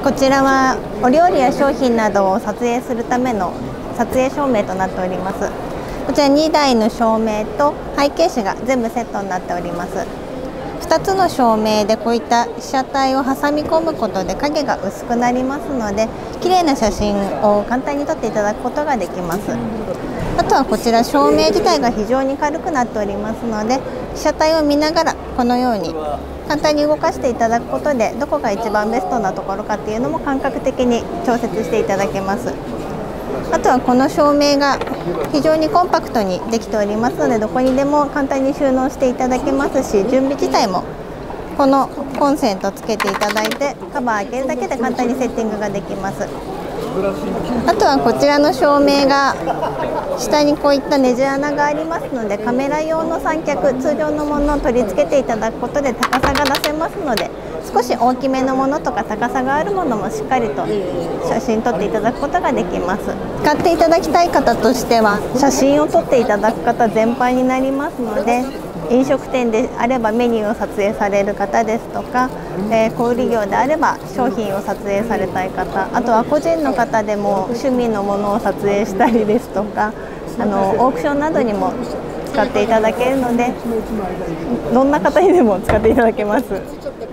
こちらはお料理や商品などを撮影するための撮影照明となっております。こちら2台の照明と背景紙が全部セットになっております。2つの照明でこういった被写体を挟み込むことで影が薄くなりますので、綺麗な写真を簡単に撮っていただくことができます。あとはこちら照明自体が非常に軽くなっておりますので、被写体を見ながらこのように簡単に動かしていただくことで、どこが一番ベストなところかっていうのも感覚的に調節していただけます。あとはこの照明が非常にコンパクトにできておりますので、どこにでも簡単に収納していただけますし、準備自体もこのコンセントつけていただいてカバー開けるだけで簡単にセッティングができます。あとはこちらの照明が下にこういったネジ穴がありますので、カメラ用の三脚、通常のものを取り付けていただくことで高さが出せますので、少し大きめのものとか高さがあるものもしっかりと写真撮っていただくことができます。使っていただきたい方としては写真を撮っていただく方全般になりますので、飲食店であればメニューを撮影される方ですとか、小売業であれば商品を撮影されたい方、あとは個人の方でも趣味のものを撮影したりですとか、オークションなどにも使っていただけるので、どんな方にでも使っていただけます。